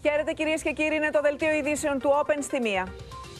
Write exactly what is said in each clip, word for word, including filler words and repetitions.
Χαίρετε κυρίες και κύριοι, είναι το δελτίο ειδήσεων του Open στη μία.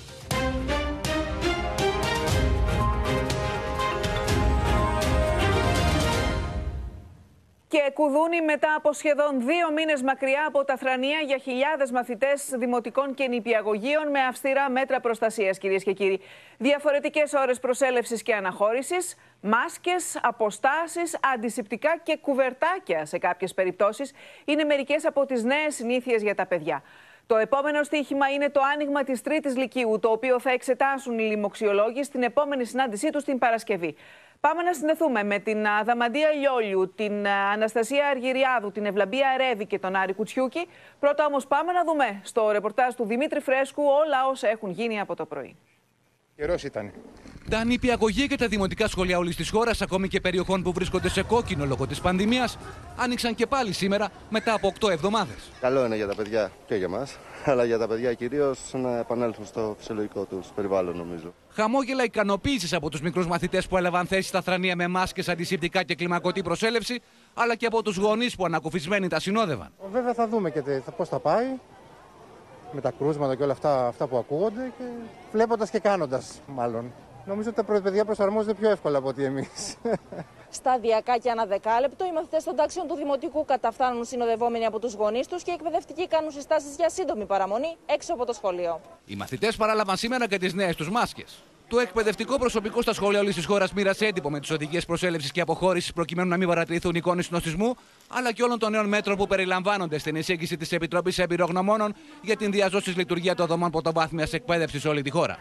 Και κουδούνι μετά από σχεδόν δύο μήνες μακριά από τα θρανία για χιλιάδες μαθητές δημοτικών και νηπιαγωγείων με αυστηρά μέτρα προστασίας, κυρίες και κύριοι. Διαφορετικές ώρες προσέλευσης και αναχώρησης, μάσκες, αποστάσεις, αντισηπτικά και κουβερτάκια σε κάποιες περιπτώσεις είναι μερικές από τις νέες συνήθειες για τα παιδιά. Το επόμενο στοίχημα είναι το άνοιγμα της τρίτης λυκείου, το οποίο θα εξετάσουν οι λοιμοξιολόγοι στην επόμενη συνάντησή τους την Παρασκευή. Πάμε να συνδεθούμε με την Αδαμαντία Λιόλιου, την Αναστασία Αργυριάδου, την Ευλαμπία Ρέβη και τον Άρη Κουτσιούκη. Πρώτα όμως πάμε να δούμε στο ρεπορτάζ του Δημήτρη Φρέσκου όλα όσα έχουν γίνει από το πρωί. Καιρός ήταν. Τα νηπιαγωγεία και τα δημοτικά σχολεία όλης της χώρας, ακόμη και περιοχών που βρίσκονται σε κόκκινο λόγω της πανδημίας, άνοιξαν και πάλι σήμερα μετά από οκτώ εβδομάδες. Καλό είναι για τα παιδιά και για μας, αλλά για τα παιδιά κυρίως να επανέλθουν στο φυσιολογικό τους περιβάλλον, νομίζω. Χαμόγελα ικανοποίησης από τους μικρούς μαθητές που έλαβαν θέση στα θρανία με μάσκες, αντισηπτικά και κλιμακωτή προσέλευση, αλλά και από τους γονείς που ανακουφισμένοι τα συνόδευαν. Βέβαια θα δούμε και πώς θα πάει, με τα κρούσματα και όλα αυτά, αυτά που ακούγονται, και βλέποντας και κάνοντας μάλλον. Νομίζω ότι τα παιδιά προσαρμόζονται πιο εύκολα από ότι εμείς. Σταδιακά και ανά δεκάλεπτο, οι μαθητές των τάξεων του Δημοτικού καταφθάνουν συνοδευόμενοι από τους γονείς τους και οι εκπαιδευτικοί κάνουν συστάσεις για σύντομη παραμονή έξω από το σχολείο. Οι μαθητές παράλαβαν σήμερα και τις νέες τους μάσκες. Το εκπαιδευτικό προσωπικό στα σχολεία όλης της χώρας μοίρασε έντυπο με τις οδηγίες προσέλευσης και αποχώρησης προκειμένου να μην παρατηρηθούν εικόνες συνοστισμού, αλλά και όλων των νέων μέτρων που περιλαμβάνονται στην εισήγηση της Επιτροπής Εμπειρογνωμόνων για την διαζώσης λειτουργία των δομών πρωτοβάθμιας εκπαίδευσης σε όλη τη χώρα.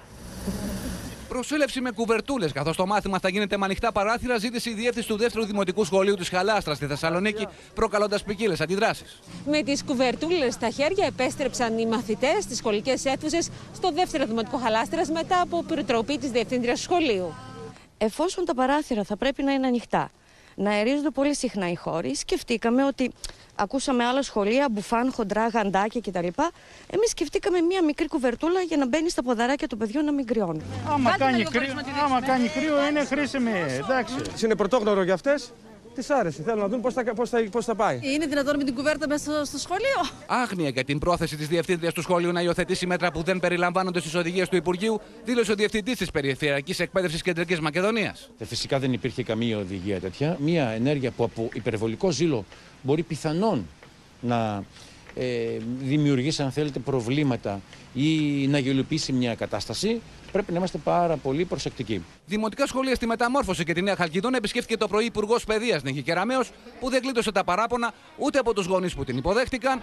Προσέλευση με κουβερτούλες, καθώς το μάθημα θα γίνεται με ανοιχτά παράθυρα, ζήτησε η διεύθυνση του δεύτερου Δημοτικού Σχολείου της Χαλάστρας στη Θεσσαλονίκη, προκαλώντας ποικίλες αντιδράσεις. Με τις κουβερτούλες στα χέρια επέστρεψαν οι μαθητές στις σχολικές αίθουσες στο δεύτερο Δημοτικό Χαλάστρας μετά από προτροπή της διευθύντριας του σχολείου. Εφόσον τα παράθυρα θα πρέπει να είναι ανοιχτά, να αερίζονται πολύ συχνά οι χώροι, σκεφτήκαμε ότι ακούσαμε άλλα σχολεία, μπουφάν, χοντρά, γαντάκια κτλ. Εμείς σκεφτήκαμε μία μικρή κουβερτούλα για να μπαίνει στα ποδαράκια των παιδιών να μην κρυώνουν. Άμα, κάνει κρύο, άμα κάνει κρύο είναι χρήσιμη, εντάξει. Είναι πρωτόγνωρο για αυτές. Τις άρεσε. Θέλουν να δουν πώς θα, πώς θα, πώς θα πάει. Είναι δυνατόν με την κουβέρτα μέσα στο, στο σχολείο? Άγνοια για την πρόθεση της διευθύντριας του σχολείου να υιοθετήσει μέτρα που δεν περιλαμβάνονται στις οδηγίες του Υπουργείου, δήλωσε ο διευθυντής της Περιφερειακής Εκπαίδευσης Κεντρικής Μακεδονίας. Φυσικά δεν υπήρχε καμία οδηγία τέτοια. Μία ενέργεια που από υπερβολικό ζήλο μπορεί πιθανόν να ε, δημιουργήσει, αν θέλετε, προβλήματα ή να γελιοποιήσει μια κατάσταση. Πρέπει να είμαστε πάρα πολύ προσεκτικοί. Δημοτικά σχολεία στη Μεταμόρφωση και τη Νέα Χαλκιδόνα επισκέφθηκε το πρωί Υπουργός Παιδείας Νίκη Κεραμέως, που δεν γλίτωσε τα παράπονα ούτε από τους γονείς που την υποδέχτηκαν,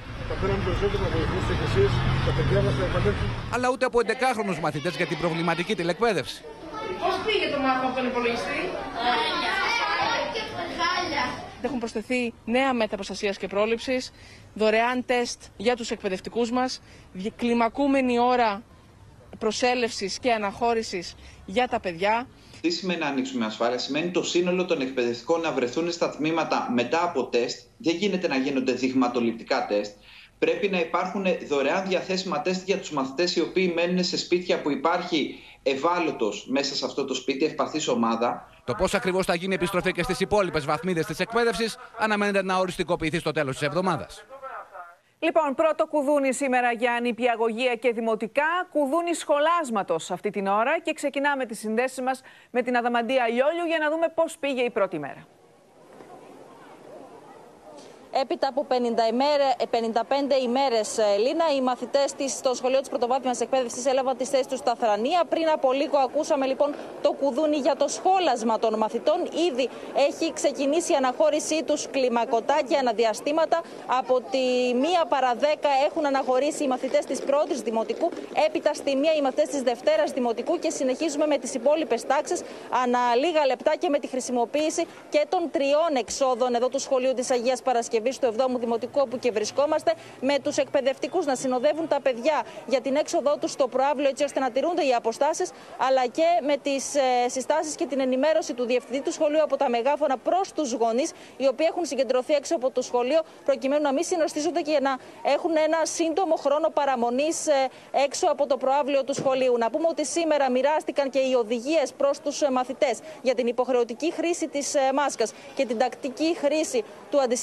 αλλά ούτε από έντεκάχρονους μαθητές για την προβληματική τηλεκπαίδευση. Πώς πήγε το μάθημα από τον υπολογιστή? Έχουν προσθεθεί νέα μέτρα προστασίας και πρόληψης, δωρεάν τεστ για τους εκπαιδευτικούς μας, κλιμακούμενη ώρα προσέλευσης και αναχώρησης για τα παιδιά. Τι σημαίνει να ανοίξουμε ασφάλεια? Σημαίνει το σύνολο των εκπαιδευτικών να βρεθούν στα τμήματα μετά από τεστ. Δεν γίνεται να γίνονται δειγματοληπτικά τεστ. Πρέπει να υπάρχουν δωρεάν διαθέσιμα τεστ για τους μαθητές οι οποίοι μένουν σε σπίτια που υπάρχει ευάλωτος μέσα σε αυτό το σπίτι, ευπαθής ομάδα. Το πώς ακριβώς θα γίνει η επιστροφή και στις υπόλοιπες βαθμίδες της εκπαίδευσης αναμένεται να οριστικοποιηθεί στο τέλος της εβδομάδας. Λοιπόν, πρώτο κουδούνι σήμερα για νηπιαγωγεία και δημοτικά, κουδούνι σχολάσματος αυτή την ώρα, και ξεκινάμε τις συνδέσεις μας με την Αδαμαντία Λιόλιου για να δούμε πώς πήγε η πρώτη μέρα. Έπειτα από πενήντα πέντε ημέρες, Λίνα, οι μαθητές στο σχολείο της πρωτοβάθμιας εκπαίδευσης έλαβαν τις θέσεις τους στα θρανία. Πριν από λίγο ακούσαμε λοιπόν το κουδούνι για το σχόλασμα των μαθητών. Ήδη έχει ξεκινήσει η αναχώρησή τους κλιμακωτά και αναδιαστήματα. Από τη μία παρά δέκα έχουν αναχωρήσει οι μαθητές της πρώτης δημοτικού, έπειτα στη μία οι μαθητές της δευτέρας δημοτικού, και συνεχίζουμε με τις υπόλοιπες τάξεις ανά λίγα λεπτά και με τη χρησιμοποίηση και των τριών εξόδων εδώ του σχολείου της Αγίας Παρασκευής, του εβδόμου Δημοτικού, όπου και βρισκόμαστε, με τους εκπαιδευτικούς να συνοδεύουν τα παιδιά για την έξοδό τους στο προαύλιο, έτσι ώστε να τηρούνται οι αποστάσεις, αλλά και με τις ε, συστάσεις και την ενημέρωση του διευθυντή του σχολείου από τα μεγάφωνα προς τους γονείς, οι οποίοι έχουν συγκεντρωθεί έξω από το σχολείο, προκειμένου να μην συνοστίζονται και να έχουν ένα σύντομο χρόνο παραμονής ε, έξω από το προαύλιο του σχολείου. Να πούμε ότι σήμερα μοιράστηκαν και οι οδηγίες προς τους ε, μαθητές για την υποχρεωτική χρήση της ε, μάσκας και την τακτική χρήση του αντισηπτικού,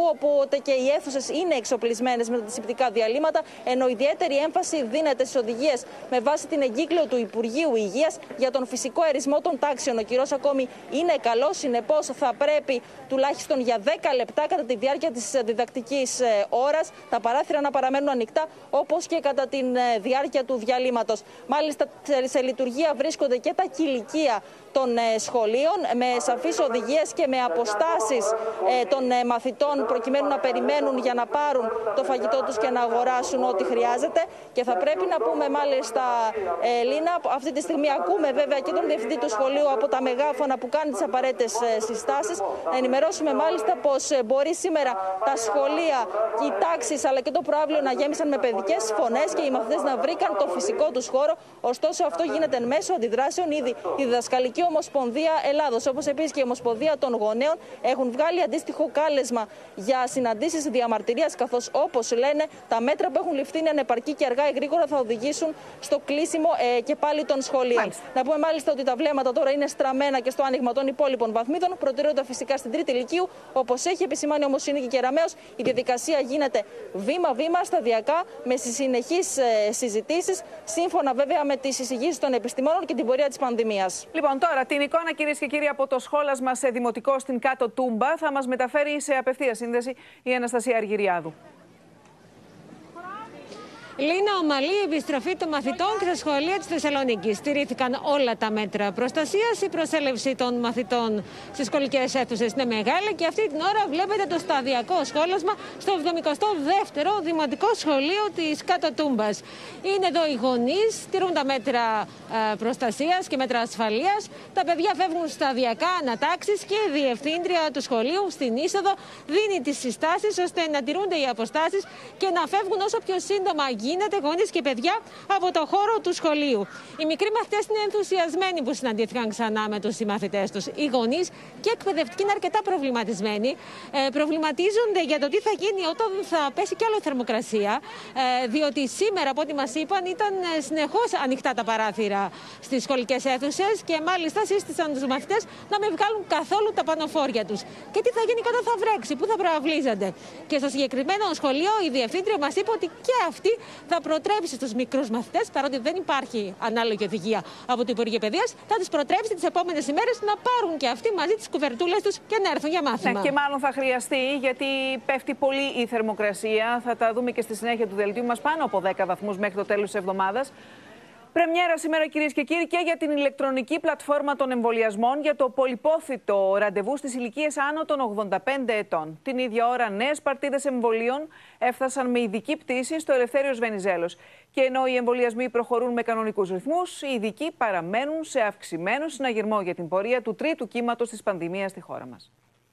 όπου και οι αίθουσες είναι εξοπλισμένες με αντισηπτικά διαλύματα, ενώ ιδιαίτερη έμφαση δίνεται στις οδηγίες με βάση την εγκύκλιο του Υπουργείου Υγείας για τον φυσικό αερισμό των τάξεων. Ο καιρός ακόμη είναι καλός, συνεπώς θα πρέπει τουλάχιστον για δέκα λεπτά κατά τη διάρκεια της διδακτικής ώρας τα παράθυρα να παραμένουν ανοιχτά, όπως και κατά τη διάρκεια του διαλύματος. Μάλιστα, σε λειτουργία βρίσκονται και τα κηλικεία των σχολείων με σαφείς οδηγίες και με αποστάσεις των μαθητών προκειμένου να περιμένουν για να πάρουν το φαγητό τους και να αγοράσουν ό,τι χρειάζεται. Και θα πρέπει να πούμε μάλιστα, Λίνα, αυτή τη στιγμή ακούμε βέβαια και τον διευθυντή του σχολείου από τα μεγάφωνα που κάνει τις απαραίτητες συστάσεις. Να ενημερώσουμε μάλιστα πως μπορεί σήμερα τα σχολεία, οι τάξεις αλλά και το προαύλιο να γέμισαν με παιδικές φωνές και οι μαθητές να βρήκαν το φυσικό τους χώρο. Ωστόσο, αυτό γίνεται εν μέσω αντιδράσεων. Ήδη η Διδασκαλική Ομοσπονδία Ελλάδος, όπως επίσης και η Ομοσπονδία των Γονέων, έχουν βγάλει αντίστοιχο κάλεσμα για συναντήσεις διαμαρτυρίας, καθώς, όπως λένε, τα μέτρα που έχουν ληφθεί είναι ανεπαρκή και αργά ή γρήγορα θα οδηγήσουν στο κλείσιμο ε, και πάλι των σχολείων. Μάλιστα. Να πούμε μάλιστα ότι τα βλέμματα τώρα είναι στραμμένα και στο άνοιγμα των υπόλοιπων βαθμίδων. Προτεραιότητα φυσικά στην Τρίτη Λυκείου. Όπως έχει επισημάνει όμως η Νίκη Κεραμέως, η διαδικασία γίνεται βήμα-βήμα, σταδιακά, με συνεχείς ε, συζητήσεις, σύμφωνα βέβαια με τις εισηγήσεις των επιστημόνων και την πορεία της πανδημίας. Λοιπόν, τώρα την εικόνα, κυρίες και κύριοι, από το σχόλασμα σε δημοτικό στην Κάτω Τούμπα θα μας μεταφέρει σε απευθεία σύνδεση η Αναστασία Αργυριάδου. Λίνα, ομαλή επιστροφή των μαθητών και στα σχολεία της Θεσσαλονίκης. Στηρίθηκαν όλα τα μέτρα προστασίας. Η προσέλευση των μαθητών στις σχολικές αίθουσες είναι μεγάλη και αυτή την ώρα βλέπετε το σταδιακό σχόλασμα στο εβδομηκοστό δεύτερο Δημοτικό Σχολείο της Κάτω Τούμπας. Είναι εδώ οι γονείς, στηρούν τα μέτρα προστασίας και μέτρα ασφαλείας. Τα παιδιά φεύγουν σταδιακά ανατάξεις και η διευθύντρια του σχολείου στην είσοδο δίνει τις συστάσεις ώστε να τηρούνται οι αποστάσεις και να φεύγουν όσο πιο σύντομα γίνεται γονείς και παιδιά από το χώρο του σχολείου. Οι μικροί μαθητές είναι ενθουσιασμένοι που συναντήθηκαν ξανά με τους συμμαθητές τους. Οι γονείς και εκπαιδευτικοί είναι αρκετά προβληματισμένοι. Ε, προβληματίζονται για το τι θα γίνει όταν θα πέσει κι άλλο η θερμοκρασία. Ε, διότι σήμερα, από ό,τι μας είπαν, ήταν συνεχώς ανοιχτά τα παράθυρα στις σχολικές αίθουσες και μάλιστα σύστησαν τους μαθητές να μην βγάλουν καθόλου τα πανοφόρια τους. Και τι θα γίνει όταν θα βρέξει, πού θα προαυλίζονται. Και στο συγκεκριμένο σχολείο η διευθύντρια μας είπε ότι και αυτή θα προτρέψει στους μικρούς μαθητές, παρότι δεν υπάρχει ανάλογη οδηγία από το Υπουργείο Παιδείας, θα τους προτρέψει τις επόμενες ημέρες να πάρουν και αυτοί μαζί τις κουβερτούλες τους και να έρθουν για μάθημα. Ναι, και μάλλον θα χρειαστεί, γιατί πέφτει πολύ η θερμοκρασία. Θα τα δούμε και στη συνέχεια του δελτίου μας, πάνω από δέκα βαθμούς μέχρι το τέλος της εβδομάδας. Πρεμιέρα σήμερα, κυρίες και κύριοι, και για την ηλεκτρονική πλατφόρμα των εμβολιασμών για το πολυπόθητο ραντεβού στις ηλικίες άνω των ογδόντα πέντε ετών. Την ίδια ώρα, νέες παρτίδες εμβολίων έφτασαν με ειδική πτήση στο Ελευθέριος Βενιζέλος. Και ενώ οι εμβολιασμοί προχωρούν με κανονικούς ρυθμούς, οι ειδικοί παραμένουν σε αυξημένο συναγερμό για την πορεία του τρίτου κύματος της πανδημίας στη χώρα μας.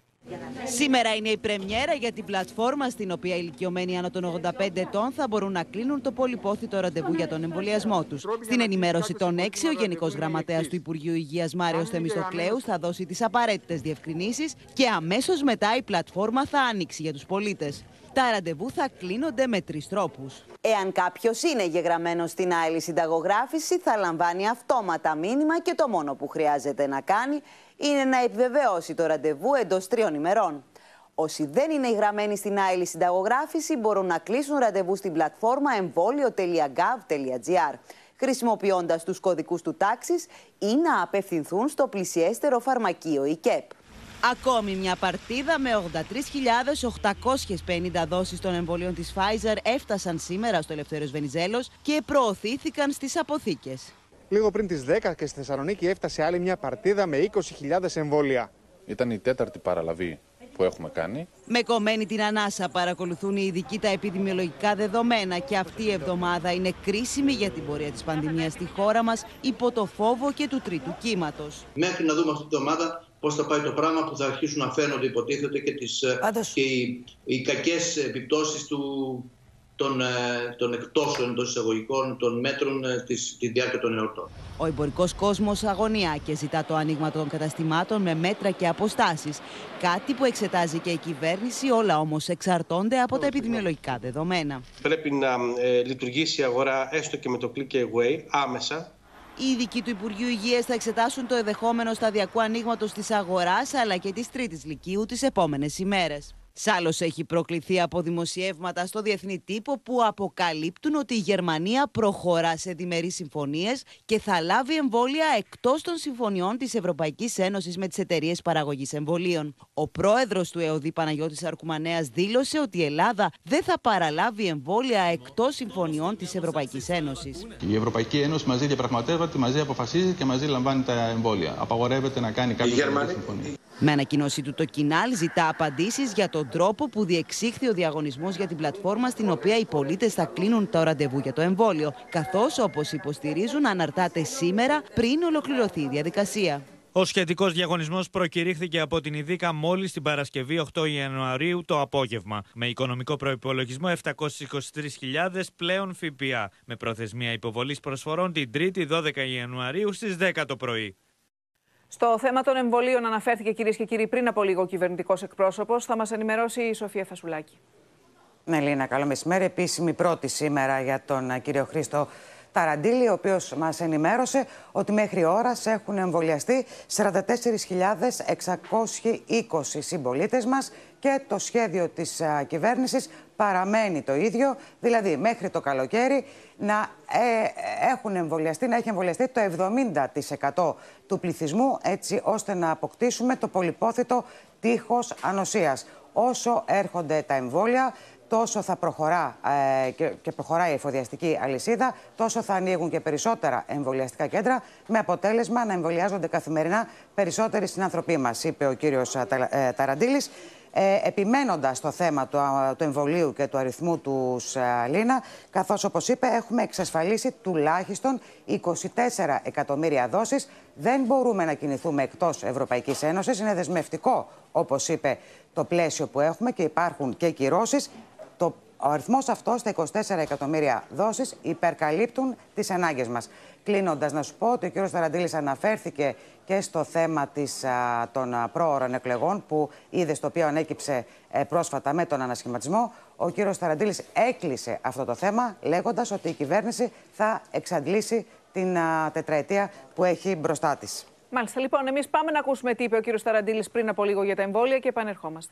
Σήμερα είναι η πρεμιέρα για την πλατφόρμα στην οποία οι ηλικιωμένοι άνω των ογδόντα πέντε ετών θα μπορούν να κλείνουν το πολυπόθητο ραντεβού για τον εμβολιασμό τους. Στην ενημέρωση των έξι, ο Γενικός Γραμματέας του Υπουργείου Υγείας Μάριος Θεμιστοκλέους θα δώσει τις απαραίτητες διευκρινήσεις και αμέσως μετά η πλατφόρμα θα ανοίξει για τους πολίτες. Τα ραντεβού θα κλείνονται με τρεις τρόπους. Εάν κάποιος είναι γεγραμμένος στην άειλη συνταγογράφηση, θα λαμβάνει αυτόματα μήνυμα και το μόνο που χρειάζεται να κάνει είναι να επιβεβαιώσει το ραντεβού εντός τριών ημερών. Όσοι δεν είναι γραμμένοι στην άειλη συνταγογράφηση μπορούν να κλείσουν ραντεβού στην πλατφόρμα εμβόλιο τελεία γκαβ τελεία τζι άρ, χρησιμοποιώντας τους κωδικούς του τάξης ή να απευθυνθούν στο πλησιέστερο φαρμακείο ή ΚΕΠ. Ακόμη μια παρτίδα με ογδόντα τρεις χιλιάδες οκτακόσιες πενήντα δόσεις των εμβολίων της Pfizer έφτασαν σήμερα στο Ελευθέριος Βενιζέλος και προωθήθηκαν στις αποθήκες. Λίγο πριν τις δέκα και στη Θεσσαλονίκη έφτασε άλλη μια παρτίδα με είκοσι χιλιάδες εμβόλια. Ήταν η τέταρτη παραλαβή που έχουμε κάνει. Με κομμένη την ανάσα παρακολουθούν οι ειδικοί τα επιδημιολογικά δεδομένα και αυτή η εβδομάδα είναι κρίσιμη για την πορεία της πανδημίας στη χώρα μας υπό το φόβο και του τρίτου κύματος. Μέχρι να δούμε αυτή τη εβδομάδα πώς θα πάει το πράγμα, που θα αρχίσουν να φαίνονται υποτίθεται και, τις, και οι, οι κακές επιπτώσεις του, των, των εκτόσεων των εισαγωγικών των μέτρων της, τη διάρκεια των εορτών. Ο εμπορικός κόσμος αγωνιά και ζητά το άνοιγμα των καταστημάτων με μέτρα και αποστάσεις. Κάτι που εξετάζει και η κυβέρνηση, όλα όμως εξαρτώνται από τα επιδημιολογικά δεδομένα. Πρέπει να ε, λειτουργήσει η αγορά έστω και με το click away άμεσα. Οι ειδικοί του Υπουργείου Υγείας θα εξετάσουν το ενδεχόμενο σταδιακού ανοίγματος της αγοράς αλλά και της τρίτης λυκείου τις επόμενες ημέρες. Σάλος έχει προκληθεί από δημοσιεύματα στο διεθνή τύπο που αποκαλύπτουν ότι η Γερμανία προχωρά σε διμερείς συμφωνίες και θα λάβει εμβόλια εκτός των συμφωνιών της Ευρωπαϊκής Ένωσης με τις εταιρείες παραγωγής εμβολίων. Ο πρόεδρος του ΕΟΔΗ Παναγιώτης Αρκουμανέας δήλωσε ότι η Ελλάδα δεν θα παραλάβει εμβόλια εκτός συμφωνιών της Ευρωπαϊκής Ένωσης. Η Ευρωπαϊκή Ένωση μαζί διαπραγματεύεται, μαζί αποφασίζει και μαζί λαμβάνει τα εμβόλια. Απαγορεύεται να κάνει κάποια συμφωνία. Με ανακοινώση του, το Κινάλ ζητά απαντήσεις για τον τρόπο που διεξήχθη ο διαγωνισμός για την πλατφόρμα στην οποία οι πολίτες θα κλείνουν το ραντεβού για το εμβόλιο, καθώς, όπως υποστηρίζουν, αναρτάται σήμερα πριν ολοκληρωθεί η διαδικασία. Ο σχετικός διαγωνισμός προκηρύχθηκε από την ΙΔΙΚΑ μόλις την Παρασκευή οκτώ Ιανουαρίου το απόγευμα, με οικονομικό προϋπολογισμό επτακόσιες είκοσι τρεις χιλιάδες πλέον ΦΠΑ, με προθεσμία υποβολής προσφορών την Τρίτη δώδεκα Ιανουαρίου στις δέκα το πρωί. Στο θέμα των εμβολίων αναφέρθηκε, κυρίες και κύριοι, πριν από λίγο ο κυβερνητικός εκπρόσωπος. Θα μας ενημερώσει η Σοφία Φασουλάκη. Ναι, Λίνα, καλό μεσημέρι. Επίσημη πρώτη σήμερα για τον κύριο Χρήστο Ταραντήλη, ο οποίος μας ενημέρωσε ότι μέχρι ώρας έχουν εμβολιαστεί σαράντα τέσσερις χιλιάδες εξακόσιοι είκοσι συμπολίτες μας και το σχέδιο της α, κυβέρνησης παραμένει το ίδιο, δηλαδή μέχρι το καλοκαίρι να ε, έχουν εμβολιαστεί, να έχει εμβολιαστεί το εβδομήντα τοις εκατό του πληθυσμού, έτσι ώστε να αποκτήσουμε το πολυπόθητο τείχος ανοσίας. Όσο έρχονται τα εμβόλια, τόσο θα προχωρά ε, και, και προχωράει η εφοδιαστική αλυσίδα, τόσο θα ανοίγουν και περισσότερα εμβολιαστικά κέντρα, με αποτέλεσμα να εμβολιάζονται καθημερινά περισσότεροι συνανθρωποί μας, είπε ο κύριος ε, Ταραντήλης. Ε, επιμένοντας στο θέμα του, του εμβολίου και του αριθμού του Λίνα, καθώς, όπως είπε, έχουμε εξασφαλίσει τουλάχιστον είκοσι τέσσερα εκατομμύρια δόσεις. Δεν μπορούμε να κινηθούμε εκτός Ευρωπαϊκής Ένωσης. Είναι δεσμευτικό, όπως είπε, το πλαίσιο που έχουμε και υπάρχουν και κυρώσεις. Το, ο αριθμός αυτός, τα είκοσι τέσσερα εκατομμύρια δόσεις, υπερκαλύπτουν τις ανάγκες μας. Κλείνοντας, να σου πω ότι ο κ. Ταραντήλης αναφέρθηκε και στο θέμα της, α, των α, πρόωρων εκλογών που είδε, στο οποίο ανέκυψε ε, πρόσφατα με τον ανασχηματισμό. Ο κ. Ταραντήλης έκλεισε αυτό το θέμα λέγοντας ότι η κυβέρνηση θα εξαντλήσει την α, τετραετία που έχει μπροστά της. Μάλιστα. Λοιπόν, εμείς πάμε να ακούσουμε τι είπε ο κ. Ταραντήλης πριν από λίγο για τα εμβόλια και επανερχόμαστε.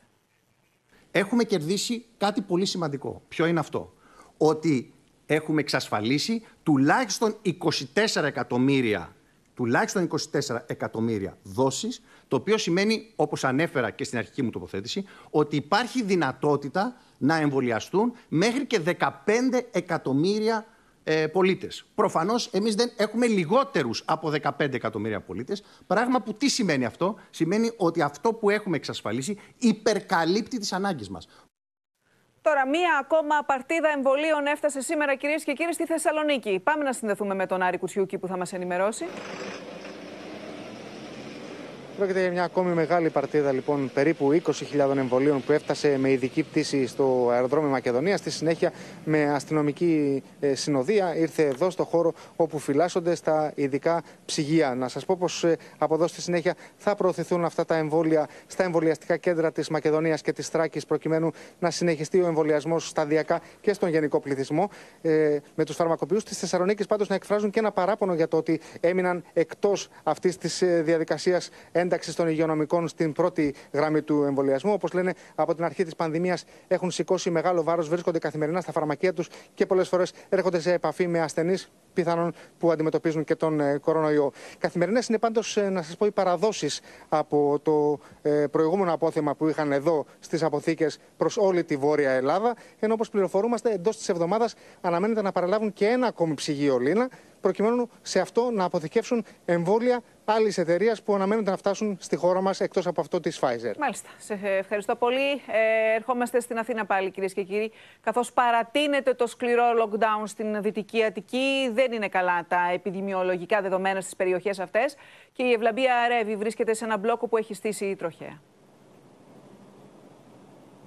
Έχουμε κερδίσει κάτι πολύ σημαντικό. Ποιο είναι αυτό? Ότι έχουμε εξασφαλίσει τουλάχιστον είκοσι τέσσερα εκατομμύρια, τουλάχιστον είκοσι τέσσερα εκατομμύρια δόσεις, το οποίο σημαίνει, όπως ανέφερα και στην αρχική μου τοποθέτηση, ότι υπάρχει δυνατότητα να εμβολιαστούν μέχρι και δεκαπέντε εκατομμύρια ε, πολίτες. Προφανώς εμείς δεν έχουμε λιγότερους από δεκαπέντε εκατομμύρια πολίτες, πράγμα που τι σημαίνει αυτό? Σημαίνει ότι αυτό που έχουμε εξασφαλίσει υπερκαλύπτει τις ανάγκες μας. Τώρα, μία ακόμα παρτίδα εμβολίων έφτασε σήμερα, κυρίες και κύριοι, στη Θεσσαλονίκη. Πάμε να συνδεθούμε με τον Άρη Κουτσιούκη που θα μας ενημερώσει. Πρόκειται για μια ακόμη μεγάλη παρτίδα, λοιπόν, περίπου είκοσι χιλιάδων εμβολίων που έφτασε με ειδική πτήση στο αεροδρόμιο Μακεδονίας. Στη συνέχεια, με αστυνομική ε, συνοδεία, ήρθε εδώ στο χώρο όπου φυλάσσονται στα ειδικά ψυγεία. Να σας πω πως ε, από εδώ στη συνέχεια θα προωθηθούν αυτά τα εμβόλια στα εμβολιαστικά κέντρα της Μακεδονίας και της Θράκης, προκειμένου να συνεχιστεί ο εμβολιασμός σταδιακά και στον γενικό πληθυσμό. Ε, με τους φαρμακοποιούς της Θεσσαλονίκης, πάντως, να εκφράζουν και ένα παράπονο για το ότι έμειναν εκτός αυτής της ε, διαδικασίας ένταξη των υγειονομικών στην πρώτη γραμμή του εμβολιασμού. Όπως λένε, από την αρχή της πανδημίας έχουν σηκώσει μεγάλο βάρος, βρίσκονται καθημερινά στα φαρμακεία τους και πολλές φορές έρχονται σε επαφή με ασθενείς, πιθανόν που αντιμετωπίζουν και τον ε, κορονοϊό. Καθημερινές είναι πάντως, ε, να σας πω, οι παραδόσεις από το ε, προηγούμενο απόθεμα που είχαν εδώ στις αποθήκες προς όλη τη Βόρεια Ελλάδα. Ενώ, όπως πληροφορούμαστε, εντός της εβδομάδας αναμένεται να παραλάβουν και ένα ακόμη ψυγείο Λίνα, προκειμένου σε αυτό να αποθηκεύσουν εμβόλια άλλης εταιρείας που αναμένονται να φτάσουν στη χώρα μας, εκτός από αυτό της Pfizer. Μάλιστα. Σε ευχαριστώ πολύ. Ε, ερχόμαστε στην Αθήνα πάλι, κυρίες και κύριοι. Καθώς παρατείνεται το σκληρό lockdown στην Δυτική Αττική, δεν είναι καλά τα επιδημιολογικά δεδομένα στις περιοχές αυτές και η Ευλαμπία Ρεύη βρίσκεται σε ένα μπλόκο που έχει στήσει η τροχέα.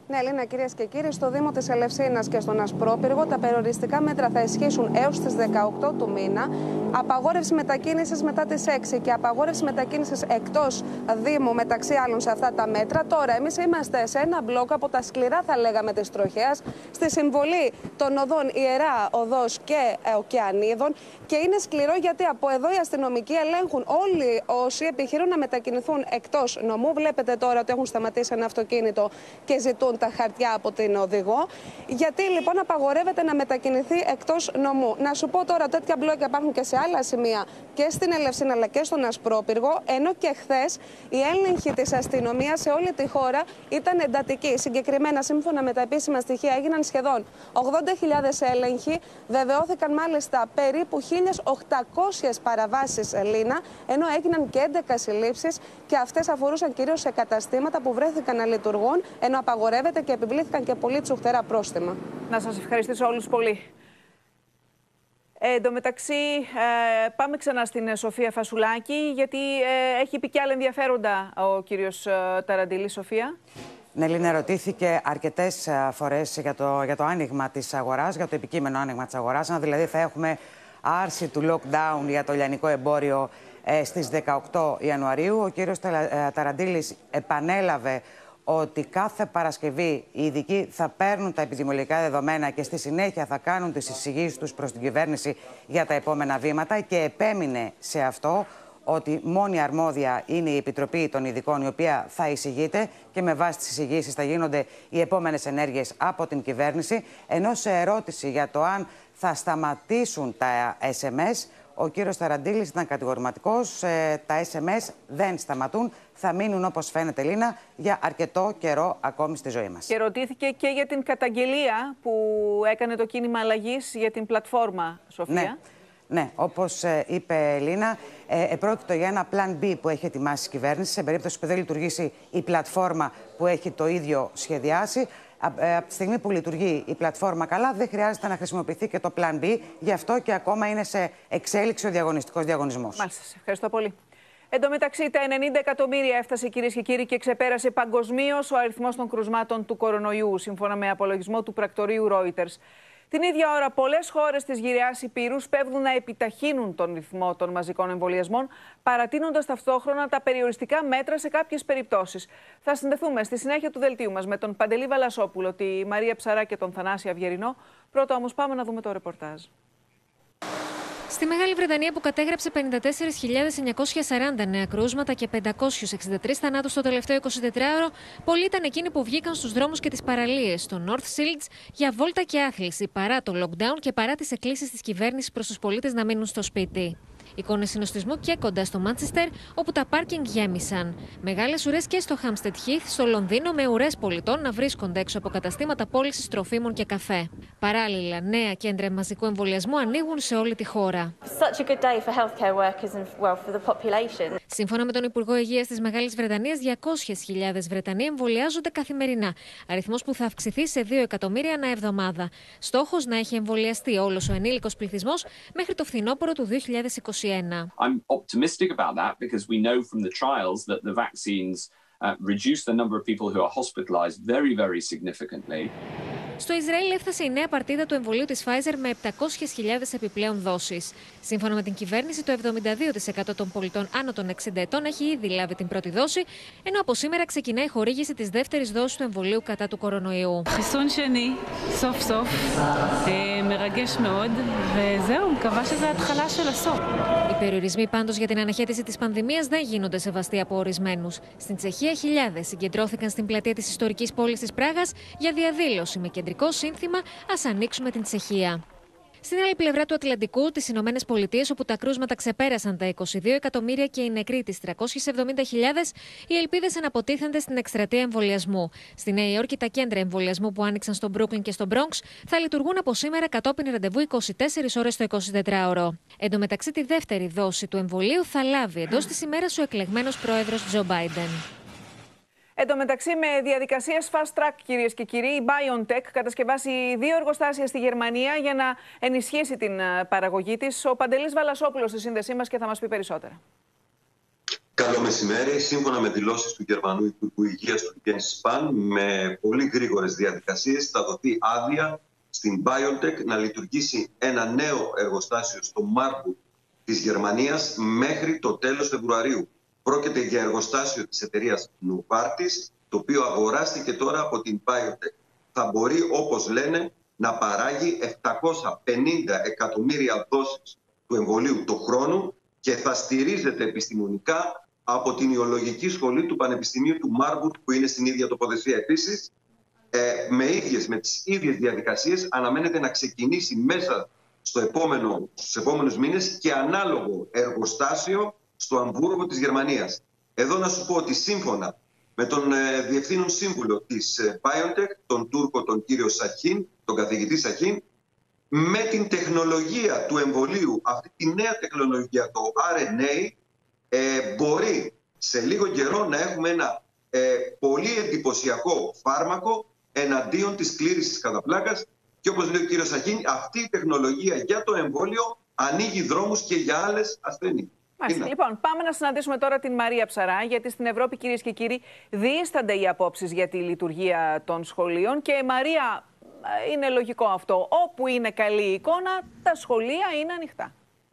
Ναι, Ελίνα, κυρίες και κύριοι, στο Δήμο της Ελευσίνας και στον Ασπρόπυργο τα περιοριστικά μέτρα θα ισχύσουν έως τις δεκαοκτώ του μήνα. Απαγόρευση μετακίνησης μετά τις έξι και απαγόρευση μετακίνησης εκτός Δήμου, μεταξύ άλλων, σε αυτά τα μέτρα. Τώρα, εμείς είμαστε σε ένα μπλοκ από τα σκληρά, θα λέγαμε, της τροχέας, στη συμβολή των οδών Ιερά Οδός και Οκεανίδων. Και είναι σκληρό γιατί από εδώ οι αστυνομικοί ελέγχουν όλοι όσοι επιχειρούν να μετακινηθούν εκτός νομού. Βλέπετε τώρα ότι έχουν σταματήσει ένα αυτοκίνητο και ζητούν τα χαρτιά από την οδηγό. Γιατί λοιπόν απαγορεύεται να μετακινηθεί εκτός νομού. Να σου πω τώρα, τέτοια μπλόκια υπάρχουν και σε άλλα σημεία και στην Ελευσίνα αλλά και στον Ασπρόπυργο. Ενώ και χθες η έλεγχη της αστυνομίας σε όλη τη χώρα ήταν εντατική. Συγκεκριμένα, σύμφωνα με τα επίσημα στοιχεία, έγιναν σχεδόν ογδόντα χιλιάδες έλεγχοι. Βεβαιώθηκαν μάλιστα περίπου χίλιες οκτακόσιες παραβάσεις, Ελίνα, ενώ έγιναν και έντεκα συλλήψεις και αυτές αφορούσαν κυρίως σε καταστήματα που βρέθηκαν να λειτουργούν, ενώ απαγορεύεται και επιβλήθηκαν και πολύ τσουχτερά πρόστιμα. Να σας ευχαριστήσω όλους πολύ. Ε, εν τω μεταξύ, ε, πάμε ξανά στην Σοφία Φασουλάκη, γιατί ε, έχει πει και άλλα ενδιαφέροντα ο κύριος ε, Ταραντήλης. Σοφία. Ναι, Λίνα, ρωτήθηκε αρκετές φορές για το, για το άνοιγμα της αγοράς, για το επικείμενο άνοιγμα της αγοράς. Αν δηλαδή θα έχουμε άρση του lockdown για το λιανικό εμπόριο ε, στις δεκαοκτώ Ιανουαρίου. Ο κύριος Ταραντήλης επανέλαβε ότι κάθε Παρασκευή οι ειδικοί θα παίρνουν τα επιδημιολογικά δεδομένα και στη συνέχεια θα κάνουν τις εισηγήσεις τους προς την κυβέρνηση για τα επόμενα βήματα και επέμεινε σε αυτό ότι μόνη αρμόδια είναι η Επιτροπή των Ειδικών, η οποία θα εισηγείται και με βάση τις εισηγήσεις θα γίνονται οι επόμενες ενέργειες από την κυβέρνηση. Ενώ σε ερώτηση για το αν θα σταματήσουν τα ες εμ ες, ο κύριος Ταραντήλης ήταν κατηγορηματικός. Ε, τα ες εμ ες δεν σταματούν. Θα μείνουν, όπως φαίνεται, Λίνα, για αρκετό καιρό ακόμη στη ζωή μας. Και ρωτήθηκε και για την καταγγελία που έκανε το κίνημα αλλαγής για την πλατφόρμα, Σοφία. Ναι. Ναι, όπως ε, είπε Λίνα, ε, επρόκειτο για ένα πλάν B που έχει ετοιμάσει η κυβέρνηση σε περίπτωση που δεν λειτουργήσει η πλατφόρμα που έχει το ίδιο σχεδιάσει. Ε, από τη στιγμή που λειτουργεί η πλατφόρμα καλά, δεν χρειάζεται να χρησιμοποιηθεί και το πλάν B. Γι' αυτό και ακόμα είναι σε εξέλιξη ο διαγωνιστικός διαγωνισμός. Μάλιστα, ευχαριστώ πολύ. Εν τω μεταξύ, τα ενενήντα εκατομμύρια έφτασε, κυρίες και κύριοι, και ξεπέρασε παγκοσμίως ο αριθμός των κρουσμάτων του κορονοϊού, σύμφωνα με απολογισμό του πρακτορείου Reuters. Την ίδια ώρα, πολλές χώρες της γυραιάς Ηπείρου σπέβδουν να επιταχύνουν τον ρυθμό των μαζικών εμβολιασμών, παρατείνοντας ταυτόχρονα τα περιοριστικά μέτρα σε κάποιες περιπτώσεις. Θα συνδεθούμε στη συνέχεια του δελτίου μας με τον Παντελή Βαλασόπουλο, τη Μαρία Ψαρά και τον Θανάση Αυγερινό. Πρώτα όμως πάμε να δούμε το ρεπορτάζ. Στη Μεγάλη Βρετανία, που κατέγραψε πενήντα τέσσερις χιλιάδες εννιακόσια σαράντα νέα κρούσματα και πεντακόσιους εξήντα τρεις θανάτους το τελευταίο εικοσιτετράωρο, πολλοί ήταν εκείνοι που βγήκαν στους δρόμους και τις παραλίες στο North Shields για βόλτα και άθληση, παρά το lockdown και παρά τις εκκλήσεις της κυβέρνησης προς τους πολίτες να μείνουν στο σπίτι. Εικόνες συνοστισμού και κοντά στο Μάντσεστερ, όπου τα πάρκινγκ γέμισαν. Μεγάλες ουρές και στο Hampstead Heath, στο Λονδίνο, με ουρές πολιτών να βρίσκονται έξω από καταστήματα πώλησης τροφίμων και καφέ. Παράλληλα, νέα κέντρα μαζικού εμβολιασμού ανοίγουν σε όλη τη χώρα. Σύμφωνα με τον Υπουργό Υγείας της Μεγάλης Βρετανίας, διακόσιες χιλιάδες Βρετανοί εμβολιάζονται καθημερινά. Αριθμός που θα αυξηθεί σε δύο εκατομμύρια ανά εβδομάδα. Στόχος να έχει εμβολιαστεί όλος ο ενήλικος πληθυσμός μέχρι το φθινόπωρο του δύο χιλιάδες είκοσι ένα. I'm optimistic about that because we know from the trials that the vaccines uh, reduce the number of people who are hospitalized very, very significantly. Στο Ισραήλ έφτασε η νέα παρτίδα του εμβολίου της Pfizer με επτακόσιες χιλιάδες επιπλέον δόσεις. Σύμφωνα με την κυβέρνηση, το εβδομήντα δύο τοις εκατό των πολιτών άνω των εξήντα ετών έχει ήδη λάβει την πρώτη δόση, ενώ από σήμερα ξεκινάει η χορήγηση της δεύτερης δόσης του εμβολίου κατά του κορονοϊού. Οι περιορισμοί πάντως για την αναχέτηση της πανδημίας δεν γίνονται σεβαστοί από ορισμένους. Στην Τσεχία, χιλιάδες συγκεντρώθηκαν στην πλατεία της ιστορικής πόλης της Πράγας για διαδήλωση με κεντρικό σύνθημα «Ας ανοίξουμε την Τσεχία». Στην άλλη πλευρά του Ατλαντικού, τις Ηνωμένες Πολιτείες, όπου τα κρούσματα ξεπέρασαν τα είκοσι δύο εκατομμύρια και οι νεκροί τις τριακόσιες εβδομήντα χιλιάδες, οι ελπίδες αναποτίθενται στην εκστρατεία εμβολιασμού. Στη Νέα Υόρκη, τα κέντρα εμβολιασμού που άνοιξαν στο Μπρούκλιν και στο Μπρόγκς θα λειτουργούν από σήμερα κατόπιν ραντεβού είκοσι τέσσερις ώρες το εικοσιτετράωρο. Εν τω μεταξύ, τη δεύτερη δόση του εμβολίου θα λάβει εντός της ημέρας ο εκλεγμένος πρόεδρος Τζο Μπάιντεν. Εν τω μεταξύ, με διαδικασίες fast track, κυρίες και κύριοι, η BioNTech κατασκευάσει δύο εργοστάσια στη Γερμανία για να ενισχύσει την παραγωγή της. Ο Παντελής Βαλασόπουλος στη σύνδεσή μας και θα μας πει περισσότερα. Καλό μεσημέρι. Σύμφωνα με δηλώσεις του Γερμανού Υπουργού Υγείας του Jens Spahn, με πολύ γρήγορες διαδικασίες θα δοθεί άδεια στην BioNTech να λειτουργήσει ένα νέο εργοστάσιο στο Marburg της Γερμανίας μέχρι το τέλος Φεβρουαρίου. Πρόκειται για εργοστάσιο της εταιρείας Novartis, το οποίο αγοράστηκε τώρα από την BioNTech. Θα μπορεί, όπως λένε, να παράγει επτακόσια πενήντα εκατομμύρια δόσεις του εμβολίου το χρόνο και θα στηρίζεται επιστημονικά από την Ιολογική Σχολή του Πανεπιστημίου του Μάρμπουργκ, που είναι στην ίδια τοποθεσία. Επίσης, ε, με, ίδιες, με τις ίδιες διαδικασίες αναμένεται να ξεκινήσει μέσα στο επόμενο, στους επόμενους μήνες και ανάλογο εργοστάσιο στο Αμβούργο της Γερμανίας. Εδώ να σου πω ότι σύμφωνα με τον ε, διευθύνων σύμβουλο της ε, BioNTech, τον Τούρκο, τον κύριο Σαχίν, τον καθηγητή Σαχίν, με την τεχνολογία του εμβολίου, αυτή τη νέα τεχνολογία, το αρ εν έι, ε, μπορεί σε λίγο καιρό να έχουμε ένα ε, πολύ εντυπωσιακό φάρμακο εναντίον της κλήρησης κατά πλάκας. Και όπως λέει ο κύριος Σαχίν, αυτή η τεχνολογία για το εμβόλιο ανοίγει δρόμους και για άλλες ασθένειες. Μάλιστα. Λοιπόν, πάμε να συναντήσουμε τώρα την Μαρία Ψαρά, γιατί στην Ευρώπη, κυρίες και κύριοι, διείστανται οι απόψεις για τη λειτουργία των σχολείων. Και Μαρία, είναι λογικό αυτό. Όπου είναι καλή η εικόνα, τα σχολεία είναι ανοιχτά.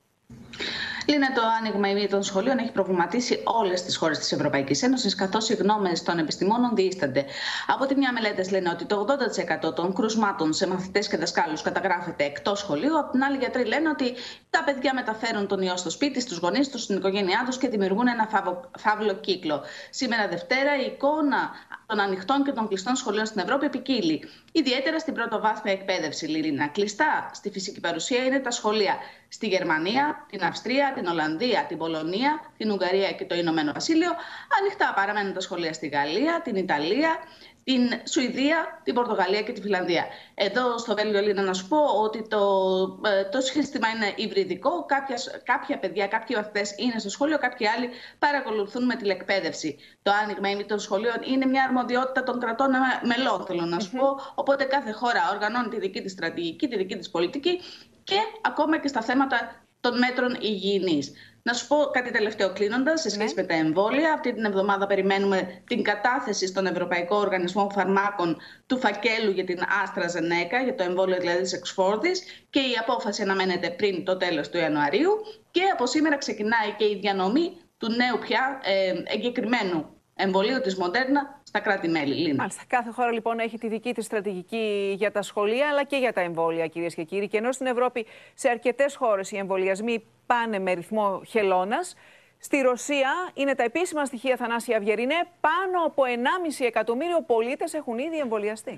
Λίνα, το άνοιγμα των σχολείων έχει προβληματίσει όλες τις χώρες της Ευρωπαϊκής Ένωσης, καθώς οι γνώμες των επιστημόνων διείστανται. Από τη μια, μελέτες λένε ότι το ογδόντα τοις εκατό των κρουσμάτων σε μαθητές και δασκάλους καταγράφεται εκτός σχολείου. Από την άλλη, οι γιατροί λένε ότι τα παιδιά μεταφέρουν τον ιό στο σπίτι, στους γονείς τους, στην οικογένειά τους και δημιουργούν ένα φαύλο κύκλο. Σήμερα, Δευτέρα, η εικόνα των ανοιχτών και των κλειστών σχολείων στην Ευρώπη επικύλει. Ιδιαίτερα στην πρωτοβάθμια εκπαίδευση, Λίνα. Κλειστά στη φυσική παρουσία είναι τα σχολεία στη Γερμανία, την Αυστρία, την Ολλανδία, την Πολωνία, την Ουγγαρία και το Ηνωμένο Βασίλειο. Ανοιχτά παραμένουν τα σχολεία στη Γαλλία, την Ιταλία, την Σουηδία, την Πορτογαλία και τη Φιλανδία. Εδώ στο Βέλγιο, Λίνα, να σου πω ότι το, το σύστημα είναι υβριδικό. Κάποια, κάποια παιδιά, κάποιοι μαθητές είναι στο σχολείο, κάποιοι άλλοι παρακολουθούν με τηλεκπαίδευση. Το άνοιγμα των σχολείων είναι μια αρμοδιότητα των κρατών μελών, θέλω να σου mm-hmm. πω. Οπότε κάθε χώρα οργανώνει τη δική της στρατηγική, τη δική της πολιτική και ακόμα και στα θέματα των μέτρων υγιεινής. Να σου πω κάτι τελευταίο κλείνοντας σε σχέση ναι. με τα εμβόλια. Αυτή την εβδομάδα περιμένουμε την κατάθεση στον Ευρωπαϊκό Οργανισμό Φαρμάκων του φακέλου για την AstraZeneca, για το εμβόλιο δηλαδή της Εξφόρδης, και η απόφαση αναμένεται πριν το τέλος του Ιανουαρίου. Και από σήμερα ξεκινάει και η διανομή του νέου πια ε, εγκεκριμένου εμβολίου της Μοντέρνα στα κράτη-μέλη. Μάλιστα. Κάθε χώρα λοιπόν έχει τη δική της στρατηγική για τα σχολεία αλλά και για τα εμβόλια, κυρίες και κύριοι. Και ενώ στην Ευρώπη σε αρκετές χώρες οι εμβολιασμοί πάνε με ρυθμό χελώνας, στη Ρωσία είναι τα επίσημα στοιχεία, Θανάση Αυγερινέ, πάνω από ενάμιση εκατομμύριο πολίτες έχουν ήδη εμβολιαστεί.